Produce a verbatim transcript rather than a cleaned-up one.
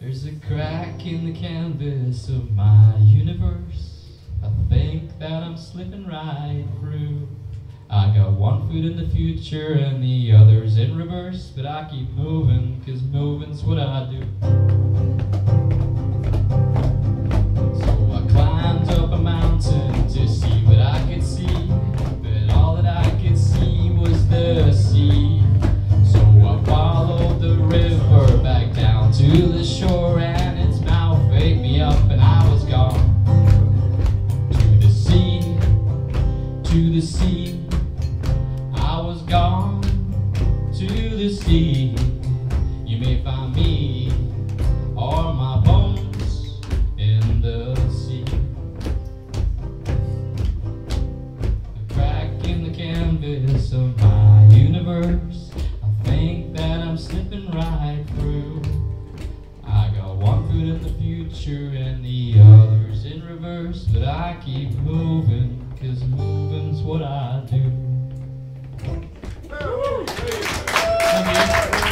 There's a crack in the canvas of my universe. I think that I'm slipping right through. I got one foot in the future and the other's in reverse, but I keep moving, cause moving's what I do. So I climbed up a mountain to see what I could see, but all that I could see was the sea. So I followed the river back down to the shore, and its mouth ate me up and I was gone. To the sea, to the sea, I was gone to the sea. You may find me or my bones in the sea. A crack in the canvas of my universe. I think that I'm slipping right through. I got one foot in the future and the other's in reverse, but I keep moving, cause moving's what I do. Thank you.